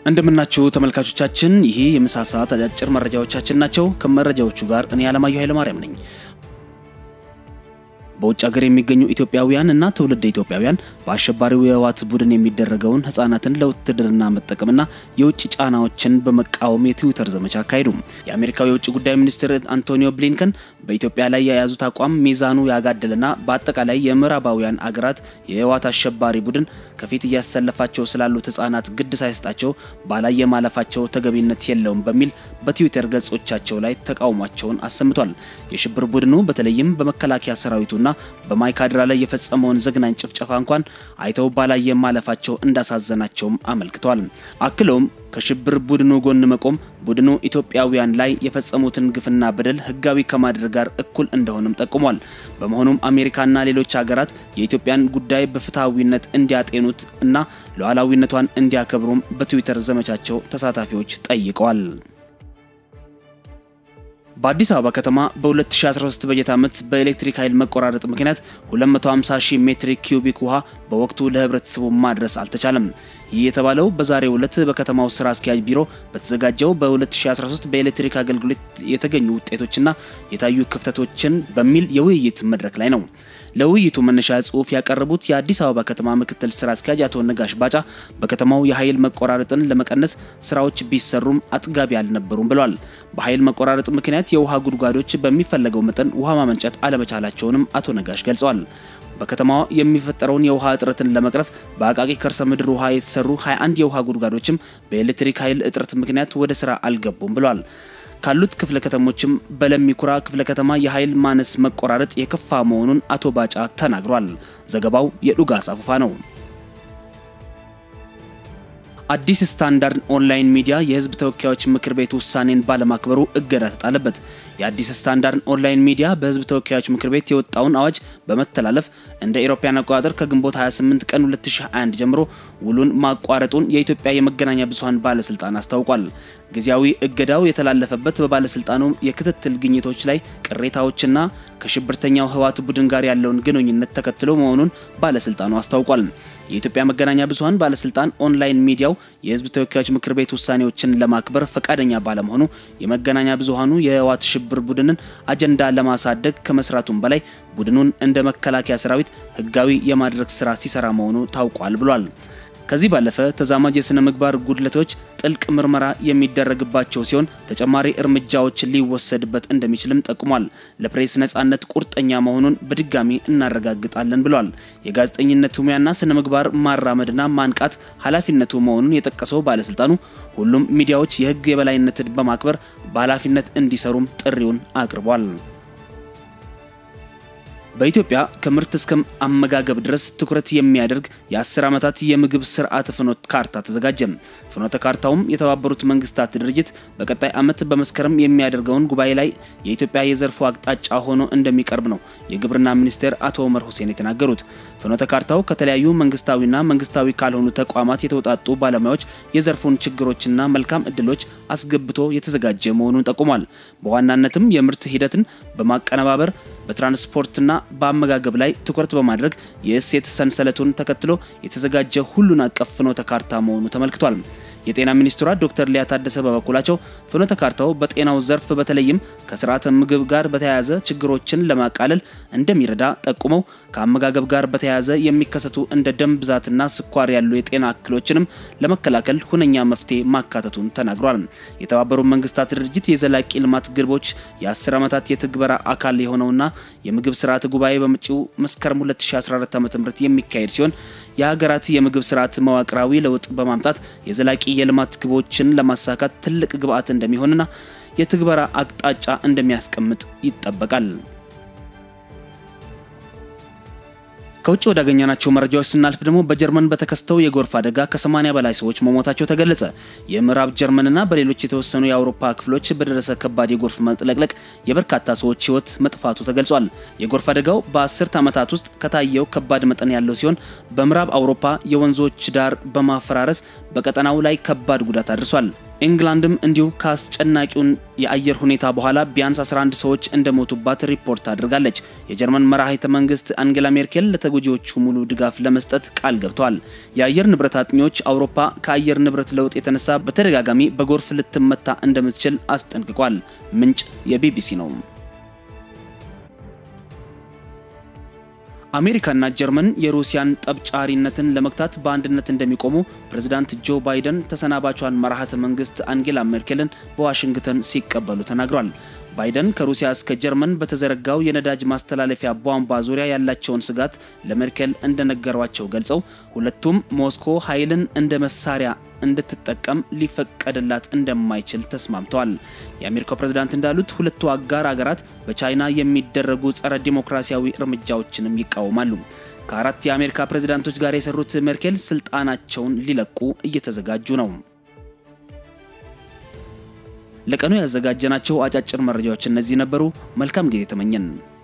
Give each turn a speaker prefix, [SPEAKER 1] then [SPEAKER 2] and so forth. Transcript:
[SPEAKER 1] እንደምናችሁ ተመልካቾቻችን ይሄ የምሳ ሰዓት አጫጭር መረጃዎቻችን ናቸው። ከመረጃዎቹ ጋር እኔ አለማየሁ ኃይለማርያም ነኝ። በውጭ ሀገር የሚገኙ ኢትዮጵያውያን እና ትውልደ ኢትዮጵያውያን በአሸባሪው የህወሓት ቡድን የሚደረገውን ህፃናትን ለውትድርና መጠቀምና የውጭ ጫናዎችን በመቃወም የትዊተር ዘመቻ አካሄዱ። የአሜሪካው የውጭ ጉዳይ ሚኒስትር አንቶኒዮ ብሊንከን በኢትዮጵያ ላይ የያዙት አቋም ሚዛኑ ያጋደለና በአጠቃላይ የምዕራባውያን አገራት የህወሓት አሸባሪ ቡድን ከፊት ያሰለፋቸው ስላሉት ህፃናት ግድ ሳይስጣቸው ባላየ ማለፋቸው ተገቢነት የለውም በሚል በትዊተር ገጾቻቸው ላይ ተቃውሟቸውን አሰምቷል። የሽብር ቡድኑ በተለይም በመከላከያ ሰራዊቱና በማይካድራ ላይ የፈጸመውን ዘግናኝ ጭፍጨፋ እንኳን አይተው ባላየ ማለፋቸው እንዳሳዘናቸውም አመልክተዋል። አክለውም ከሽብር ቡድኑ ጎን መቆም ቡድኑ ኢትዮጵያውያን ላይ የፈጸሙትን ግፍና በደል ህጋዊ ከማድረግ ጋር እኩል እንደሆነም ጠቁሟል። በመሆኑም አሜሪካና ሌሎች ሀገራት የኢትዮጵያን ጉዳይ በፍትሃዊነት እንዲያጤኑት እና ሉዓላዊነቷን እንዲያከብሩም በትዊተር ዘመቻቸው ተሳታፊዎች ጠይቀዋል። በአዲስ አበባ ከተማ በ2013 በጀት ዓመት በኤሌክትሪክ ኃይል መቆራረጥ ምክንያት 250,000 ሜትር ኪዩቢክ ውሃ በወቅቱ ለህብረተሰቡ ማድረስ አልተቻለም። ይህ የተባለው በዛሬው ዕለት በከተማው ስራ አስኪያጅ ቢሮ በተዘጋጀው በ2013 በኤሌክትሪክ አገልግሎት የተገኙ ውጤቶችና የታዩ ክፍተቶችን በሚል የውይይት መድረክ ላይ ነው። ለውይይቱ መነሻ ጽሑፍ ያቀረቡት የአዲስ አበባ ከተማ ምክትል ስራ አስኪያጅ አቶ ነጋሽ ባጫ በከተማው የኃይል መቆራረጥን ለመቀነስ ስራዎች ቢሰሩም አጥጋቢ አልነበሩም ብለዋል። በኃይል መቆራረጥ ምክንያት የውሃ ጉድጓዶች በሚፈለገው መጠን ውሃ ማመንጨት አለመቻላቸውንም አቶ ነጋሽ ገልጸዋል። በከተማው የሚፈጠረውን የውሃ እጥረትን ለመቅረፍ በአቃቂ ከርሰ ምድር ውሃ የተሰሩ 21 የውሃ ጉድጓዶችም በኤሌክትሪክ ኃይል እጥረት ምክንያት ወደ ስራ አልገቡም ብለዋል። ካሉት ክፍለ ከተሞችም በለሚኩራ ክፍለ ከተማ የኃይል ማነስ መቆራረጥ የከፋ መሆኑን አቶ ባጫ ተናግሯል። ዘገባው የዱጋስ አፉፋ ነው። አዲስ ስታንዳርድ ኦንላይን ሚዲያ የህዝብ ተወካዮች ምክር ቤት ውሳኔን ባለማክበሩ እገዳ ተጣለበት። የአዲስ ስታንዳርድ ኦንላይን ሚዲያ በህዝብ ተወካዮች ምክር ቤት የወጣውን አዋጅ በመተላለፍ እንደ ኢሮፒያን አቆጣጠር ከግንቦት 28 ቀን 2021 ጀምሮ ውሉን ማቋረጡን የኢትዮጵያ የመገናኛ ብዙሃን ባለስልጣን አስታውቋል። ጊዜያዊ እገዳው የተላለፈበት በባለስልጣኑ የክትትል ግኝቶች ላይ ቅሬታዎችና ከሽብርተኛው ህወሓት ቡድን ጋር ያለውን ግንኙነት ተከትሎ መሆኑን ባለስልጣኑ አስታውቋል። የኢትዮጵያ መገናኛ ብዙሃን ባለስልጣን ኦንላይን ሚዲያው የህዝብ ተወካዮች ምክር ቤት ውሳኔዎችን ለማክበር ፈቃደኛ ባለመሆኑ የመገናኛ ብዙሃኑ የህወሓት ሽብር ቡድንን አጀንዳ ለማሳደግ ከመስራቱም በላይ ቡድኑን እንደ መከላከያ ሰራዊት ህጋዊ የማድረግ ስራ ሲሰራ መሆኑ ታውቋል ብሏል። ከዚህ ባለፈ ተዛማጅ የስነ ምግባር ጉድለቶች ጥልቅ ምርመራ የሚደረግባቸው ሲሆን ተጨማሪ እርምጃዎች ሊወሰድበት እንደሚችልም ጠቁሟል። ለፕሬስ ነጻነት ቁርጠኛ መሆኑን በድጋሚ እናረጋግጣለን ብሏል። የጋዜጠኝነት ሙያና ስነ ምግባር ማራመድና ማንቃት ኃላፊነቱ መሆኑን የጠቀሰው ባለስልጣኑ ሁሉም ሚዲያዎች የህግ የበላይነትን በማክበር በኃላፊነት እንዲሰሩም ጥሪውን አቅርቧል። በኢትዮጵያ ከምርት እስከ አመጋገብ ድረስ ትኩረት የሚያደርግ የ10 ዓመታት የምግብ ስርዓት ፍኖተ ካርታ ተዘጋጀ። ፍኖተ ካርታውም የተባበሩት መንግስታት ድርጅት በቀጣይ ዓመት በመስከረም የሚያደርገውን ጉባኤ ላይ የኢትዮጵያ የዘርፉ አቅጣጫ ሆኖ እንደሚቀርብ ነው የግብርና ሚኒስቴር አቶ ኡመር ሁሴን የተናገሩት። ፍኖተ ካርታው ከተለያዩ መንግስታዊና መንግስታዊ ካልሆኑ ተቋማት የተውጣጡ ባለሙያዎች የዘርፉን ችግሮችና መልካም እድሎች አስገብቶ የተዘጋጀ መሆኑን ጠቁሟል። በዋናነትም የምርት ሂደትን በማቀነባበር በትራንስፖርትና በአመጋገብ ላይ ትኩረት በማድረግ የእሴት ሰንሰለቱን ተከትሎ የተዘጋጀ ሁሉን አቀፍ ፍኖተ ካርታ መሆኑ ተመልክቷል። የጤና ሚኒስትሯ ዶክተር ሊያ ታደሰ በበኩላቸው ፍኖተ ካርታው በጤናው ዘርፍ በተለይም ከስርዓተ ምግብ ጋር በተያያዘ ችግሮችን ለማቃለል እንደሚረዳ ጠቁመው ከአመጋገብ ጋር በተያያዘ የሚከሰቱ እንደ ደም ብዛትና ስኳር ያሉ የጤና እክሎችንም ለመከላከል ሁነኛ መፍትሄ ማካተቱን ተናግሯል። የተባበሩት መንግስታት ድርጅት የዘላቂ ልማት ግቦች የ10 ዓመታት የትግበራ አካል የሆነውና የምግብ ስርዓት ጉባኤ በመጪው መስከረም 2014 ዓ.ም የሚካሄድ ሲሆን የሀገራት የምግብ ስርዓት መዋቅራዊ ለውጥ በማምጣት የዘላቂ የልማት ግቦችን ለማሳካት ትልቅ ግብአት እንደሚሆንና የትግበራ አቅጣጫ እንደሚያስቀምጥ ይጠበቃል። ከውጭ ወዳገኛናቸው መረጃዎች ስናልፍ ደግሞ በጀርመን በተከስተው የጎርፍ አደጋ ከ80 በላይ ሰዎች መሞታቸው ተገለጸ። የምዕራብ ጀርመንና በሌሎች የተወሰኑ የአውሮፓ ክፍሎች በደረሰ ከባድ የጎርፍ መጥለቅለቅ የበርካታ ሰዎች ህይወት መጥፋቱ ተገልጿል። የጎርፍ አደጋው በ10 ዓመታት ውስጥ ከታየው ከባድ መጠን ያለው ሲሆን በምዕራብ አውሮፓ የወንዞች ዳር በማፈራረስ በቀጠናው ላይ ከባድ ጉዳት አድርሷል። ኢንግላንድም እንዲሁ ካስጨናቂውን የአየር ሁኔታ በኋላ ቢያንስ 11 ሰዎች እንደሞቱባት ሪፖርት አድርጋለች። የጀርመን መራሒተ መንግስት አንጌላ ሜርኬል ለተጎጂዎቹ ሙሉ ድጋፍ ለመስጠት ቃል ገብተዋል። የአየር ንብረት አጥኚዎች አውሮፓ ከአየር ንብረት ለውጥ የተነሳ በተደጋጋሚ በጎርፍ ልትመታ እንደምትችል አስጠንቅቋል። ምንጭ የቢቢሲ ነው። አሜሪካና ጀርመን የሩሲያን ጠብጫሪነትን ለመክታት በአንድነት እንደሚቆሙ ፕሬዝዳንት ጆ ባይደን ተሰናባቿን መራሒተ መንግስት አንጌላ ሜርኬልን በዋሽንግተን ሲቀበሉ ተናግሯል። ባይደን ከሩሲያ እስከ ጀርመን በተዘረጋው የነዳጅ ማስተላለፊያ ቧንቧ ዙሪያ ያላቸውን ስጋት ለሜርኬል እንደነገሯቸው ገልጸው ሁለቱም ሞስኮ ኃይልን እንደ መሳሪያ እንድትጠቀም ሊፈቀድላት እንደማይችል ተስማምተዋል። የአሜሪካው ፕሬዝዳንት እንዳሉት ሁለቱ አጋር ሀገራት በቻይና የሚደረጉ ጸረ ዲሞክራሲያዊ እርምጃዎችንም ይቃወማሉ። ከአራት የአሜሪካ ፕሬዝዳንቶች ጋር የሰሩት ሜርኬል ስልጣናቸውን ሊለቁ እየተዘጋጁ ነው። ለቀኑ ያዘጋጀናቸው አጫጭር መረጃዎች እነዚህ ነበሩ። መልካም ጊዜ ተመኘን።